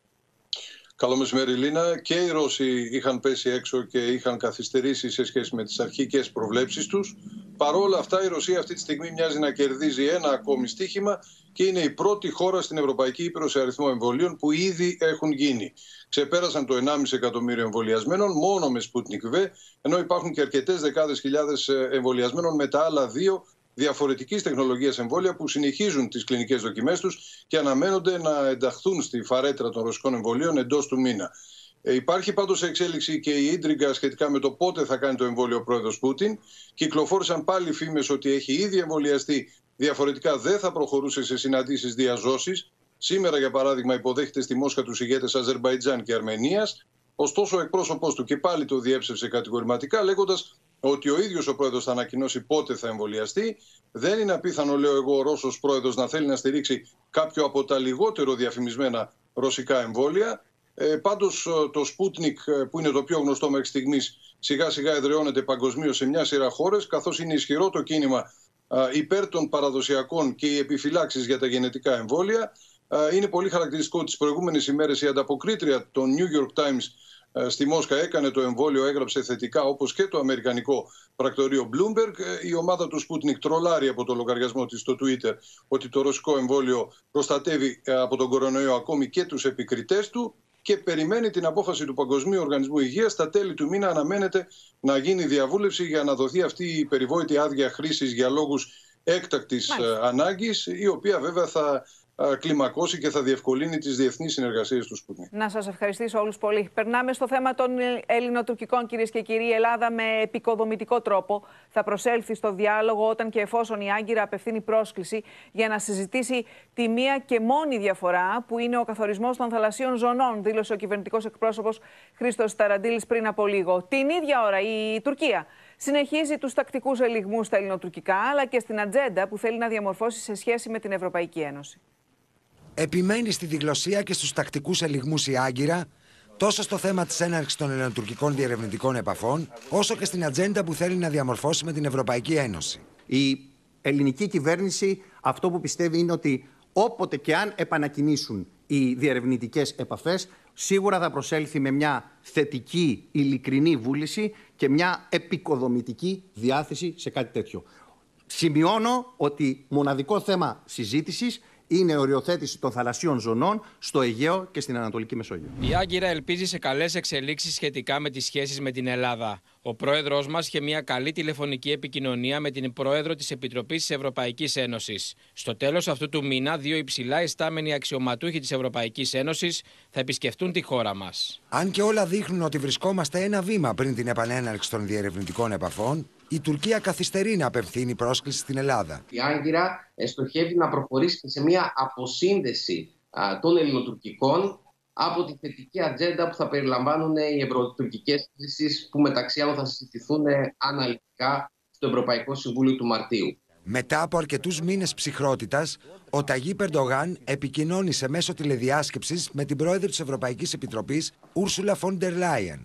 Καλό μεσημέρι, Λίνα. Και οι Ρώσοι είχαν πέσει έξω και είχαν καθυστερήσει σε σχέση με τις αρχικές προβλέψεις τους. Παρ' όλα αυτά, η Ρωσία αυτή τη στιγμή μοιάζει να κερδίζει ένα ακόμη στοίχημα και είναι η πρώτη χώρα στην Ευρωπαϊκή Ήπειρο σε αριθμό εμβολίων που ήδη έχουν γίνει. Ξεπέρασαν το ενάμιση εκατομμύριο εμβολιασμένων μόνο με Sputnik V, ενώ υπάρχουν και αρκετές δεκάδες χιλιάδες εμβολιασμένων με τα άλλα δύο διαφορετικής τεχνολογίας εμβόλια που συνεχίζουν τις κλινικές δοκιμές τους και αναμένονται να ενταχθούν στη φαρέτρα των ρωσικών εμβολίων εντός του μήνα. Ε, υπάρχει πάντως εξέλιξη και η ίντριγκα σχετικά με το πότε θα κάνει το εμβόλιο ο πρόεδρος Πούτιν. Κυκλοφόρησαν πάλι φήμες ότι έχει ήδη εμβολιαστεί, διαφορετικά δεν θα προχωρούσε σε συναντήσεις διαζώσης. Σήμερα, για παράδειγμα, υποδέχεται στη Μόσχα τους ηγέτες Αζερμπαϊτζάν και Αρμενίας. Ωστόσο, ο εκπρόσωπός του και πάλι το διέψευσε κατηγορηματικά, λέγοντας ότι ο ίδιος ο πρόεδρος θα ανακοινώσει πότε θα εμβολιαστεί. Δεν είναι απίθανο, λέω εγώ, ο Ρώσος πρόεδρος να θέλει να στηρίξει κάποιο από τα λιγότερο διαφημισμένα ρωσικά εμβόλια. Ε, πάντως, το Sputnik, που είναι το πιο γνωστό μέχρι στιγμής, σιγά σιγά εδραιώνεται παγκοσμίως σε μια σειρά χώρες, καθώς είναι ισχυρό το κίνημα α, υπέρ των παραδοσιακών και οι επιφυλάξεις για τα γενετικά εμβόλια. Α, είναι πολύ χαρακτηριστικό ότι τις προηγούμενες ημέρες η ανταποκρίτρια των New York Times στη Μόσχα έκανε το εμβόλιο, έγραψε θετικά, όπως και το αμερικανικό πρακτορείο Bloomberg. Η ομάδα του Sputnik τρολάρει από το λογαριασμό της στο Twitter ότι το ρωσικό εμβόλιο προστατεύει από τον κορονοϊό ακόμη και τους επικριτές του και περιμένει την απόφαση του Παγκοσμίου Οργανισμού Υγείας. Στα τέλη του μήνα αναμένεται να γίνει διαβούλευση για να δοθεί αυτή η περιβόητη άδεια χρήσης για λόγους έκτακτης Μάλιστα. ανάγκης, η οποία βέβαια θα κλιμακώσει και θα διευκολύνει τις διεθνείς συνεργασίες του Σπούτνικ. Να σας ευχαριστήσω όλους πολύ. Περνάμε στο θέμα των ελληνοτουρκικών, κυρίες και κύριοι. Η Ελλάδα με επικοδομητικό τρόπο θα προσέλθει στο διάλογο όταν και εφόσον η Άγκυρα απευθύνει πρόσκληση για να συζητήσει τη μία και μόνη διαφορά που είναι ο καθορισμός των θαλασσίων ζωνών, δήλωσε ο κυβερνητικός εκπρόσωπος Χρήστος Ταραντήλης πριν από λίγο. Την ίδια ώρα η Τουρκία συνεχίζει τους τακτικούς ελιγμούς στα ελληνοτουρκικά, αλλά και στην ατζέντα που θέλει να διαμορφώσει σε σχέση με την Ευρωπαϊκή Ένωση. Επιμένει στη διγλωσία και στους τακτικούς ελιγμούς η Άγκυρα, τόσο στο θέμα της έναρξης των ελληνοτουρκικών διερευνητικών επαφών, όσο και στην ατζέντα που θέλει να διαμορφώσει με την Ευρωπαϊκή Ένωση. Η ελληνική κυβέρνηση αυτό που πιστεύει είναι ότι όποτε και αν επανακινήσουν οι διερευνητικές επαφές, σίγουρα θα προσέλθει με μια θετική, ειλικρινή βούληση και μια επικοδομητική διάθεση σε κάτι τέτοιο. Σημειώνω ότι μοναδικό θέμα συζήτησης είναι η οριοθέτηση των θαλασσίων ζωνών στο Αιγαίο και στην Ανατολική Μεσόγειο. Η Άγκυρα ελπίζει σε καλές εξελίξεις σχετικά με τις σχέσεις με την Ελλάδα. Ο πρόεδρος μας είχε μια καλή τηλεφωνική επικοινωνία με την πρόεδρο της Επιτροπής της Ευρωπαϊκής Ένωσης. Στο τέλος αυτού του μήνα, δύο υψηλά ιστάμενοι αξιωματούχοι της Ευρωπαϊκής Ένωσης θα επισκεφτούν τη χώρα μας. Αν και όλα δείχνουν ότι βρισκόμαστε ένα βήμα πριν την επανέναρξη των διερευνητικών επαφών, η Τουρκία καθυστερεί να απευθύνει πρόσκληση στην Ελλάδα. Η Άγκυρα στοχεύει να προχωρήσει σε μια αποσύνδεση α, των ελληνοτουρκικών από τη θετική ατζέντα που θα περιλαμβάνουν οι ευρωτουρκικές κρίσεις που μεταξύ άλλων θα συζητηθούν αναλυτικά στο Ευρωπαϊκό Συμβούλιο του Μαρτίου. Μετά από αρκετούς μήνες ψυχρότητας, ο Ταγίπ Ερντογάν επικοινώνησε μέσω τηλεδιάσκεψης με την πρόεδρο της Ευρωπαϊκής Επιτροπής, Ursula von der Leyen.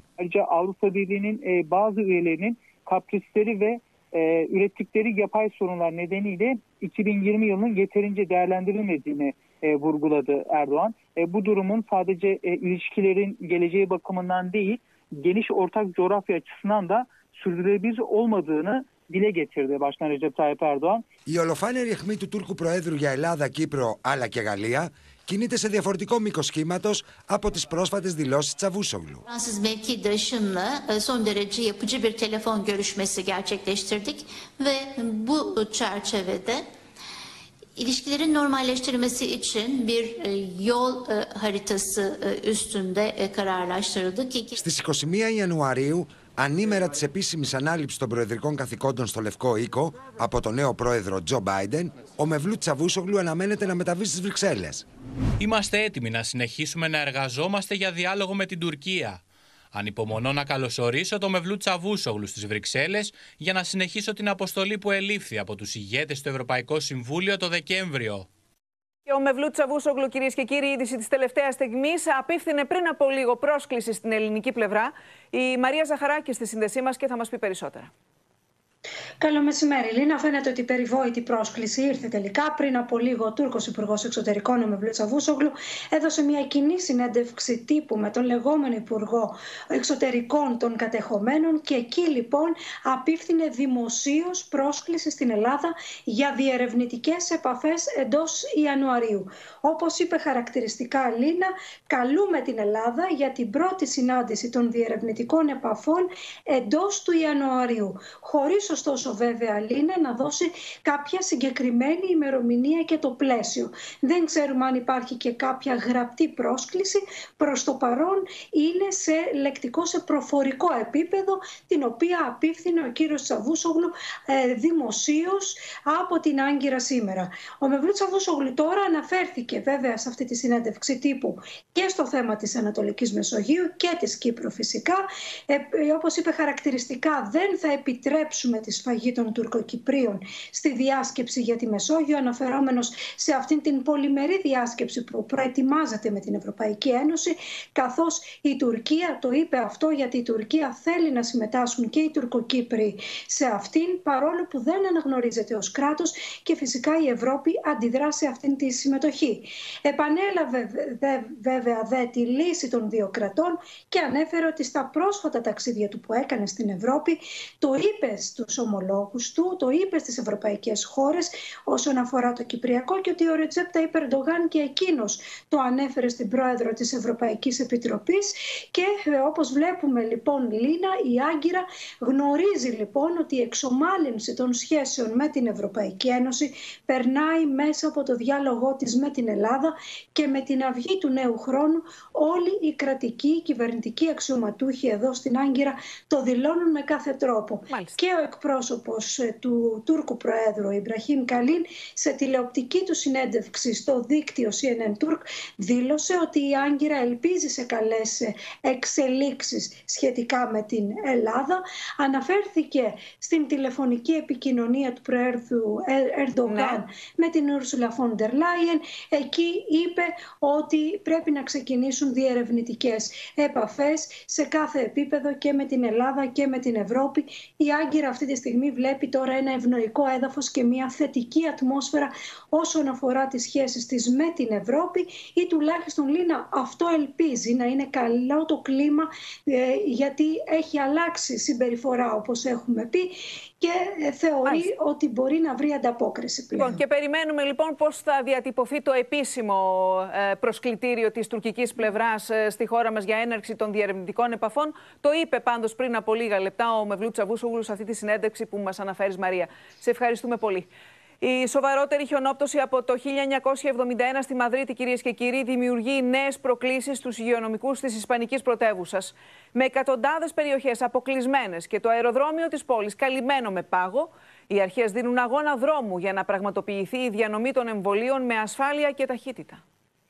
kaprisleri ve e, ürettikleri yapay sorunlar nedeniyle iki bin yirmi yılının yeterince değerlendirilmediğini e, vurguladı Erdoğan. E, bu durumun sadece e, ilişkilerin geleceği bakımından değil, geniş ortak coğrafya açısından da sürdürülebilir olmadığını dile getirdi Başkan Recep Tayyip Erdoğan. Η ολοφάνερη αιχμή του Τούρκου Προέδρου για Ελλάδα, Κύπρο αλλά και Γαλλία κινείται σε διαφορετικό μήκος κύματος από τις πρόσφατες δηλώσεις Τσαβούσογλου. Fransız mevkidaşımla son derece yapıcı bir telefon görüşmesi gerçekleştirdik ve bu çerçevede ilişkilerin normalleştirilmesi için bir yol haritası üstünde kararlaştırıldı. Στις είκοσι μία Ιανουαρίου, ανήμερα της επίσημης ανάληψης των προεδρικών καθηκόντων στο Λευκό Οίκο από τον νέο πρόεδρο Τζο Μπάιντεν, ο Μευλούτ Τσαβούσογλου αναμένεται να μεταβεί στις Βρυξέλλες. Είμαστε έτοιμοι να συνεχίσουμε να εργαζόμαστε για διάλογο με την Τουρκία. Ανυπομονώ να καλωσορίσω τον Μευλούτ Τσαβούσογλου στις Βρυξέλλες για να συνεχίσω την αποστολή που ελήφθη από τους ηγέτες στο Ευρωπαϊκό Συμβούλιο το Δεκέμβριο. Και ο Μευλούτ Τσαβούσογλου, κυρίες και κύριοι, είδηση της τελευταίας στιγμής, απίφθινε πριν από λίγο πρόσκληση στην ελληνική πλευρά. Η Μαρία Ζαχαράκη στη σύνδεσή μας και θα μας πει περισσότερα. Καλό μεσημέρι, Λίνα. Φαίνεται ότι η περιβόητη πρόσκληση ήρθε τελικά. Πριν από λίγο, ο Τούρκος Υπουργός Εξωτερικών, ο Μευλούτ Τσαβούσογλου, έδωσε μια κοινή συνέντευξη τύπου με τον λεγόμενο Υπουργό Εξωτερικών των κατεχομένων και εκεί λοιπόν απίφθινε δημοσίως πρόσκληση στην Ελλάδα για διερευνητικές επαφές εντός Ιανουαρίου. Όπως είπε χαρακτηριστικά, Λίνα, καλούμε την Ελλάδα για την πρώτη συνάντηση των διερευνητικών επαφών εντός του Ιανουαρίου. Χωρίς ωστόσο βέβαια, Λίνα, να δώσει κάποια συγκεκριμένη ημερομηνία και το πλαίσιο. Δεν ξέρουμε αν υπάρχει και κάποια γραπτή πρόσκληση. Προς το παρόν είναι σε λεκτικό, σε προφορικό επίπεδο, την οποία απίφθινε ο κύριος Τσαβούσογλου ε, δημοσίως από την Άγκυρα σήμερα. Ο Μευλούτ Τσαβούσογλου τώρα αναφέρθηκε βέβαια σε αυτή τη συνέντευξη τύπου και στο θέμα της Ανατολικής Μεσογείου και της Κύπρου φυσικά. Ε, όπως είπε χαρακτηριστικά, δεν θα επιτρέψουμε τη σφαγή των Τουρκοκυπρίων στη διάσκεψη για τη Μεσόγειο, αναφερόμενος σε αυτήν την πολυμερή διάσκεψη που προετοιμάζεται με την Ευρωπαϊκή Ένωση, καθώς η Τουρκία το είπε αυτό γιατί η Τουρκία θέλει να συμμετάσχουν και οι Τουρκοκύπροι σε αυτήν, παρόλο που δεν αναγνωρίζεται ως κράτος και φυσικά η Ευρώπη αντιδρά σε αυτήν τη συμμετοχή. Επανέλαβε δε, βέβαια δε τη λύση των δύο κρατών και ανέφερε ότι στα πρόσφατα ταξίδια του που έκανε στην Ευρώπη το είπε στους τους ομολόγους του, το είπε στις ευρωπαϊκές χώρες όσον αφορά το Κυπριακό και ότι ο Ρετζέπ Ταϊπ Ερντογάν και εκείνος το ανέφερε στην πρόεδρο της Ευρωπαϊκής Επιτροπής και ε, όπως βλέπουμε λοιπόν, Λίνα, η Άγκυρα γνωρίζει λοιπόν ότι η εξομάλυνση των σχέσεων με την Ευρωπαϊκή Ένωση περνάει μέσα από το διάλογό της με την Ελλάδα και με την αυγή του νέου χρόνου όλοι οι κρατικοί, οι κυβερνητικοί αξιωματούχοι εδώ στην Άγκυρα το δηλώνουν με κάθε τρόπο. Μάλιστα. Και ο εκπρόσωπος του Τούρκου Προέδρου Ιμπραχήμ Καλίν σε τηλεοπτική του συνέντευξη στο δίκτυο σι εν εν Turk δήλωσε ότι η Άγκυρα ελπίζει σε καλές εξελίξεις σχετικά με την Ελλάδα. Αναφέρθηκε στην τηλεφωνική επικοινωνία του Προέδρου Ερντογάν ναι. με την Ούρσουλα φον ντερ Λάιεν. Εκεί είπε ότι πρέπει να ξεκινήσουν διερευνητικές επαφές σε κάθε επίπεδο και με την Ελλάδα και με την Ευρώπη. Η Άγκυρα αυτή τη στιγμή βλέπει τώρα ένα ευνοϊκό έδαφος και μια θετική ατμόσφαιρα όσον αφορά τις σχέσεις της με την Ευρώπη ή τουλάχιστον, Λίνα, αυτό ελπίζει να είναι καλό το κλίμα ε, γιατί έχει αλλάξει συμπεριφορά όπως έχουμε πει και ε, θεωρεί Άς. ότι μπορεί να βρει ανταπόκριση πλέον. Λοιπόν, και περιμένουμε λοιπόν πώς θα διατυπωθεί το επίσημο ε, προσκλητήριο της τουρκικής πλευράς ε, στη χώρα μας για έναρξη των διερευνητικών επαφών. Το είπε πάντως πριν από λίγα λεπτά ο Μευλούτ Τσαβούσογλου σε αυτή τη συνέντευξη που μας αναφέρεις, Μαρία. Σε ευχαριστούμε πολύ. Η σοβαρότερη χιονόπτωση από το χίλια εννιακόσια εβδομήντα ένα στη Μαδρίτη, κυρίες και κύριοι, δημιουργεί νέες προκλήσεις στους υγειονομικούς της Ισπανικής πρωτεύουσας. Με εκατοντάδες περιοχές αποκλεισμένες και το αεροδρόμιο της πόλης καλυμμένο με πάγο, οι αρχές δίνουν αγώνα δρόμου για να πραγματοποιηθεί η διανομή των εμβολίων με ασφάλεια και ταχύτητα.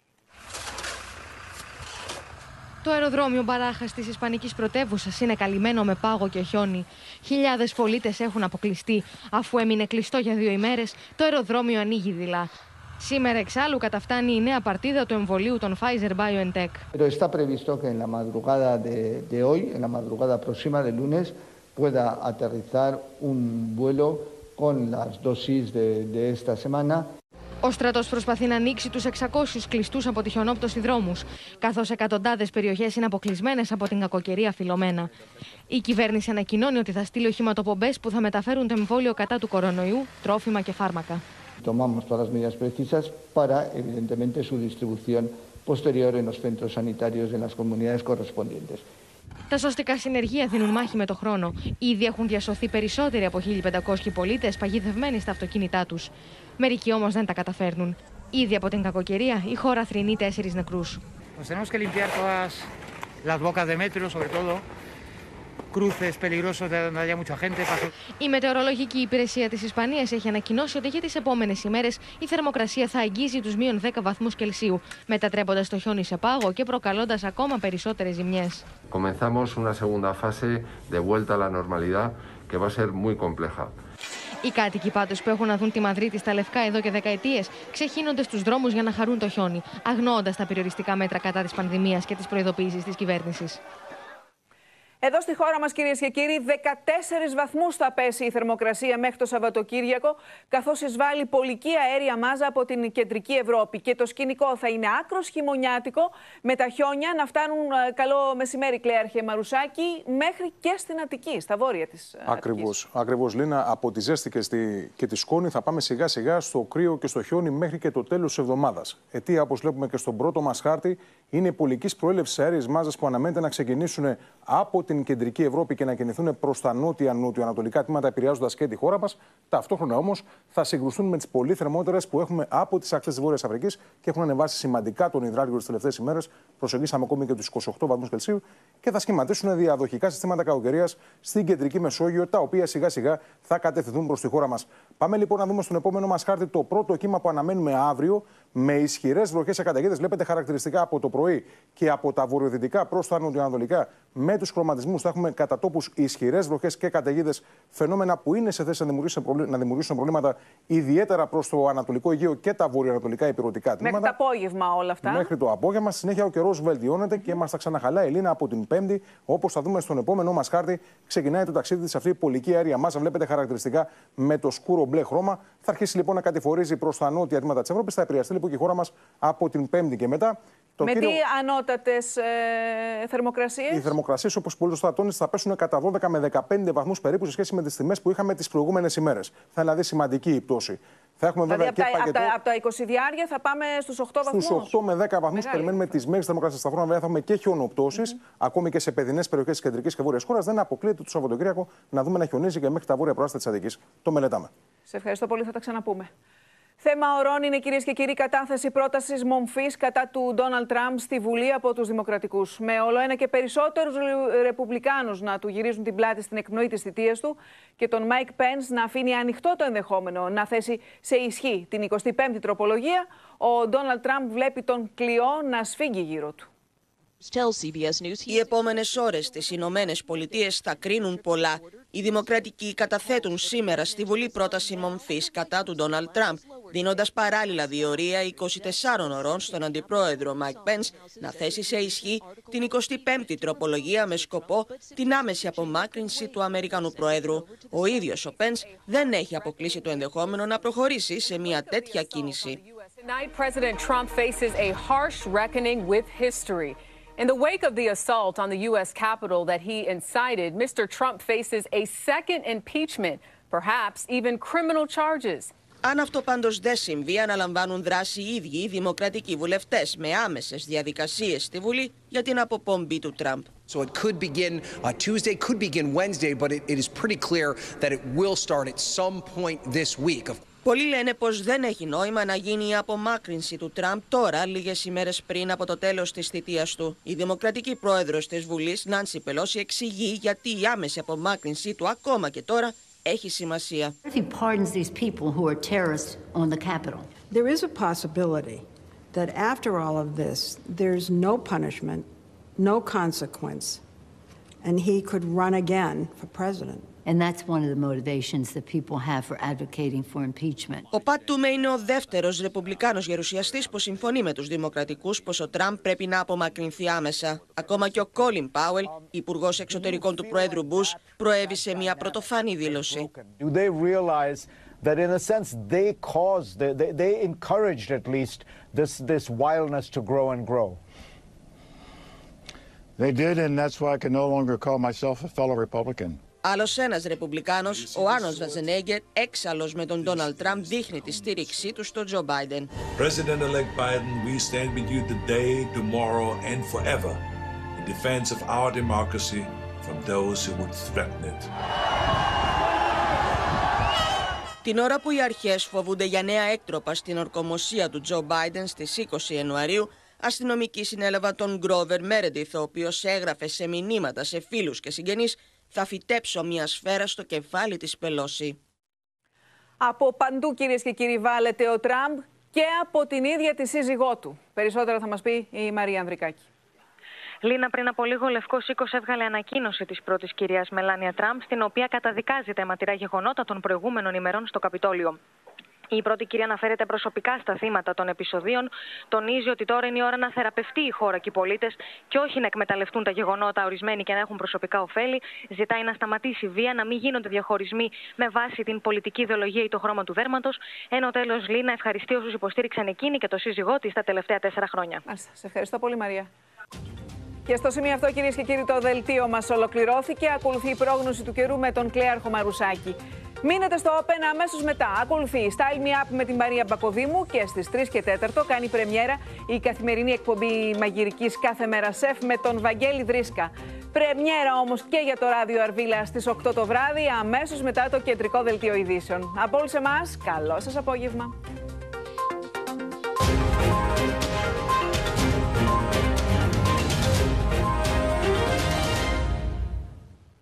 Το αεροδρόμιο Μπαράχας της Ισπανικής πρωτεύουσας είναι καλυμμένο με πάγο και χιόνι. Χιλιάδες πολίτες έχουν αποκλειστεί. Αφού έμεινε κλειστό για δύο ημέρες, το αεροδρόμιο ανοίγει δειλά. Σήμερα εξάλλου καταφτάνει η νέα παρτίδα του εμβολίου των Pfizer-BioNTech. Pero está previsto que en la madrugada de, de hoy, en la madrugada próxima de lunes, pueda aterrizar un vuelo con las dosis de, de esta semana. Ο στρατός προσπαθεί να ανοίξει τους εξακόσιους κλειστούς από τη χιονόπτωση δρόμους, καθώς εκατοντάδες περιοχές είναι αποκλεισμένες από την κακοκαιρία Φιλομένα. Η κυβέρνηση ανακοινώνει ότι θα στείλει οχηματοπομπές που θα μεταφέρουν το εμβόλιο κατά του κορονοϊού, τρόφιμα και φάρμακα. Tomamos todas las medidas precisas para, evidentemente, su distribución posterior en los centros sanitarios en las comunidades correspondientes. Τα σωστικά συνεργεία δίνουν μάχη με το χρόνο. Ήδη έχουν διασωθεί περισσότεροι από χίλιοι πεντακόσιοι πολίτες παγιδευμένοι στα αυτοκίνητά τους. Μερικοί όμως δεν τα καταφέρνουν. Ήδη από την κακοκαιρία η χώρα θρηνεί τέσσερις νεκρούς. Η μετεωρολογική υπηρεσία της Ισπανίας έχει ανακοινώσει ότι για τις επόμενες ημέρες η θερμοκρασία θα αγγίζει τους μείον δέκα βαθμούς Κελσίου, μετατρέποντας το χιόνι σε πάγο και προκαλώντας ακόμα περισσότερες ζημιές. Comenzamos una segunda fase de vuelta a la normalidad que va a ser muy compleja. Οι κάτοικοι πάντως που έχουν να δουν τη Μαδρίτη στα λευκά εδώ και δεκαετίες ξεχύνονται στους δρόμους για να χαρούν το χιόνι, αγνοώντας τα περιοριστικά μέτρα κατά της πανδημίας και τις προειδοποιήσεις της κυβέρνησης. Εδώ στη χώρα μας, κυρίες και κύριοι, δεκατέσσερις βαθμούς θα πέσει η θερμοκρασία μέχρι το Σαββατοκύριακο, καθώς εισβάλλει πολική αέρια μάζα από την κεντρική Ευρώπη. Και το σκηνικό θα είναι άκρος χειμωνιάτικο, με τα χιόνια να φτάνουν, καλό μεσημέρι Κλέαρχε Μαρουσάκη, μέχρι και στην Αττική, στα βόρεια της Ακριβώς, ακριβώς, Λίνα. Από τη ζέστη και, στη, και τη σκόνη θα πάμε σιγά σιγά στο κρύο και στο χιόνι μέχρι και το τέλος της εβδομάδας. Αιτία, όπως βλέπουμε και στον πρώτο μας χάρτη, είναι πολικής προέλευσης αέριες μάζας που αναμένεται να ξεκινήσουν από την κεντρική Ευρώπη και να κινηθούν προς τα νότια-νότιο-ανατολικά τμήματα, επηρεάζοντας και τη χώρα μας. Ταυτόχρονα όμως θα συγκρουστούν με τις πολύ θερμότερες που έχουμε από τις ακτές της Βόρειας Αφρικής και έχουν ανεβάσει σημαντικά τον υδράργυρο τις τελευταίες ημέρες. Προσεγγίσαμε ακόμη και τους είκοσι οκτώ βαθμούς Κελσίου και θα σχηματίσουν διαδοχικά συστήματα κακοκαιρίας στην κεντρική Μεσόγειο, τα οποία σιγά-σιγά θα κατευθυνθούν προς τη χώρα μας. Πάμε λοιπόν να δούμε στον επόμενο μας χάρτη το πρώτο κύμα που αναμένουμε αύριο, με ισχυρές βροχές σε καταιγίδες. Βλέπετε χαρακτηριστικά από το πρωί και από τα βορειοδυτικά προς τα νοτιοανατολικά με τους χρωματισμούς. Θα έχουμε κατά τόπους ισχυρές βροχές και καταιγίδες, φαινόμενα που είναι σε θέση να δημιουργήσουν, προβλή... να δημιουργήσουν προβλήματα ιδιαίτερα προς το Ανατολικό Αιγαίο και τα βορειοανατολικά υπηρετικά τμήματα. Μέχρι το απόγευμα όλα αυτά. Μέχρι το απόγευμα. Συνέχεια ο καιρός βελτιώνεται και μας τα ξαναχαλάει η Ελλήνα από την Πέμπτη. Όπως θα δούμε στον επόμενό μας χάρτη, ξεκινάει το ταξίδι της αυτή η πολική αέρια μάζα. Βλέπετε χαρακτηριστικά με το σκούρο μπλε χρώμα. Θα αρχίσει λοιπόν να κατηφορίζει προς τα νότια τμήματα της Ευρώπης. Θα επηρεαστεί λοιπόν και η χώρα μας από την Πέμπτη και μετά. Το με κύριο... τι ανώτατες ε, θερμοκρασίες. Οι θερμοκρασίες, όπως πολύ σωστά τόνισε, θα πέσουν κατά δώδεκα με δεκαπέντε βαθμούς περίπου σε σχέση με τις τιμές που είχαμε τις προηγούμενες ημέρες. Θα είναι δηλαδή σημαντική η πτώση. Θα έχουμε βέβαια δηλαδή, και από, παγετό. Από τα είκοσι διάρκεια θα πάμε στους οκτώ βαθμούς. Στους οκτώ με δέκα βαθμούς περιμένουμε τις μέγιστες θερμοκρασίες. Ταυτόχρονα βέβαια θα έχουμε και χιονοπτώσεις, mm-hmm. ακόμη και σε παιδινές περιοχές της κεντρικής και βόρειας χώρας. Δεν αποκλείεται το Σαββατοκύριακο να δούμε να χιονίζει και μέχρι τα βόρεια προάστια της Αττικής. Το μελετάμε. Σε ευχαριστώ πολύ, θα τα ξαναπούμε. Θέμα ωρών είναι, κυρίες και κύριοι, κατάθεση πρότασης μομφής κατά του Ντόναλντ Τραμπ στη Βουλή από τους Δημοκρατικούς. Με όλο ένα και περισσότερους Ρεπουμπλικάνους να του γυρίζουν την πλάτη στην εκπνοή της θητείας του και τον Μάικ Πένς να αφήνει ανοιχτό το ενδεχόμενο να θέσει σε ισχύ την εικοστή πέμπτη τροπολογία, ο Ντόναλντ Τραμπ βλέπει τον κλειό να σφίγγει γύρω του. Οι επόμενες ώρες στις Ηνωμένες Πολιτείες θα κρίνουν πολλά. Οι Δημοκρατικοί καταθέτουν σήμερα στη Βουλή πρόταση μομφής κατά του Ντόναλντ Τραμπ, δίνοντας παράλληλα διορία είκοσι τεσσάρων ωρών στον Αντιπρόεδρο Μάικ Πένς να θέσει σε ισχύ την εικοστή πέμπτη τροπολογία με σκοπό την άμεση απομάκρυνση του Αμερικανού Προέδρου. Ο ίδιος ο Πένς δεν έχει αποκλείσει το ενδεχόμενο να προχωρήσει σε μια τέτοια κίνηση. In the wake of the assault on the U S Capitol that he incited, Mister Trump faces a second impeachment, perhaps even criminal charges. Αν αυτό πάντως δεν συμβεί, αναλαμβάνουν δράση οι ίδιοι οι δημοκρατικοί βουλευτές με άμεσες διαδικασίες στη Βουλή για την αποπομπή του Τραμπ. So it could begin uh, Tuesday, could begin Wednesday, but it, it is pretty clear that it will start at some point this week. Πολλοί λένε πως δεν έχει νόημα να γίνει η απομάκρυνση του Τραμπ τώρα, λίγες ημέρες πριν από το τέλος της θητείας του. Η δημοκρατική πρόεδρος της Βουλής, Νάνσι Πελόση, εξηγεί γιατί η άμεση απομάκρυνσή του ακόμα και τώρα έχει σημασία. There is a possibility that after all of this, there's no punishment, no consequence, and he could run again for president. And that's one of the motivations that people have for advocating for impeachment. Ο Πατ Τούμε είναι ο δεύτερος ρεπουμπλικάνος γερουσιαστής που συμφωνεί με τους δημοκρατικούς πως ο Τραμπ πρέπει να απομακρυνθεί άμεσα. Ακόμα και ο Κόλιν Πάουελ, υπουργός εξωτερικών του Προέδρου Μπους, προέβησε μια πρωτοφανή δήλωση. Do they realize that in a sense they caused, they, they encouraged at least this, this wildness to grow and grow? They did, and that's why I can no longer call myself a fellow Republican. Άλλος ένας ρεπουμπλικάνος, ο Άρνολντ Σβαρτζενέγκερ, έξαλλος με τον Ντόναλντ Τραμπ, δείχνει τη στήριξή του στον Τζο Μπάιντεν. President-elect Biden, we stand with you today, tomorrow and forever in defense of our democracy from those who would threaten it. Την ώρα που οι αρχές φοβούνται για νέα έκτροπα στην ορκομοσία του Τζο Μπάιντεν στις είκοσι Ιανουαρίου, αστυνομικοί συνέλαβαν τον Γκρόβερ Μέρεντιθ, ο οποίος έγραφε σε μηνύματα σε φίλους και συγγενείς: «Θα φυτέψω μια σφαίρα στο κεφάλι της Πελόση». Από παντού, κυρίες και κύριοι, βάλετε ο Τραμπ και από την ίδια τη σύζυγό του. Περισσότερα θα μας πει η Μαρία Ανδρικάκη. Λίνα, πριν από λίγο ο Λευκός Οίκος έβγαλε ανακοίνωση της πρώτης κυρίας Μελάνια Τραμπ, στην οποία καταδικάζει τα αιματηρά γεγονότα των προηγούμενων ημερών στο Καπιτόλιο. Η πρώτη κυρία αναφέρεται προσωπικά στα θύματα των επεισοδίων, τονίζει ότι τώρα είναι η ώρα να θεραπευτεί η χώρα και οι πολίτες και όχι να εκμεταλλευτούν τα γεγονότα ορισμένοι και να έχουν προσωπικά ωφέλη. Ζητάει να σταματήσει η βία, να μην γίνονται διαχωρισμοί με βάση την πολιτική ιδεολογία ή το χρώμα του δέρματος. Ενώ τέλος, Λίνα, ευχαριστεί όσους υποστήριξαν εκείνη και το σύζυγό της τα τελευταία τέσσερα χρόνια. Μάλιστα. Σε ευχαριστώ πολύ, Μαρία. Και στο σημείο αυτό, κυρίες και κύριοι, το δελτίο μας ολοκληρώθηκε. Ακολουθεί η πρόγνωση του καιρού με τον Κλέαρχο Μαρουσάκη. Μείνετε στο Open αμέσως μετά. Ακολουθεί η Style Me Up με την Μαρία Μπακοδήμου και στις τρεις και τέσσερα κάνει πρεμιέρα η καθημερινή εκπομπή μαγειρικής Κάθε Μέρα Σεφ με τον Βαγγέλη Δρίσκα. Πρεμιέρα όμως και για το ράδιο Αρβίλα στις οκτώ το βράδυ, αμέσως μετά το κεντρικό δελτίο ειδήσεων. Από όλους εμάς, καλό σας απόγευμα.